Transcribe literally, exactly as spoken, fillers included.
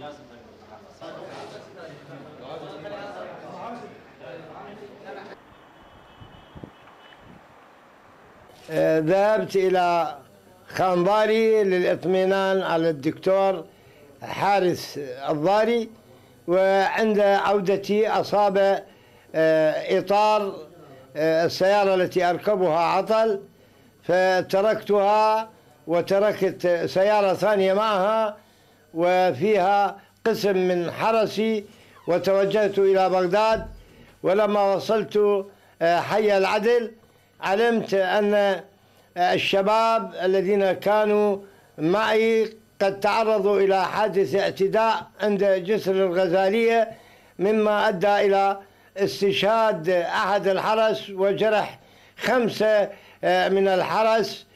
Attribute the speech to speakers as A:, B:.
A: ذهبت إلى خانضاري للإطمئنان على الدكتور حارث الضاري، وعند عودتي أصاب إطار السيارة التي أركبها عطل، فتركتها وتركت سيارة ثانية معها وفيها قسم من حرسي، وتوجهت إلى بغداد. ولما وصلت حي العدل علمت أن الشباب الذين كانوا معي قد تعرضوا إلى حادث اعتداء عند جسر الغزالية، مما أدى إلى استشهاد أحد الحرس وجرح خمسة من الحرس.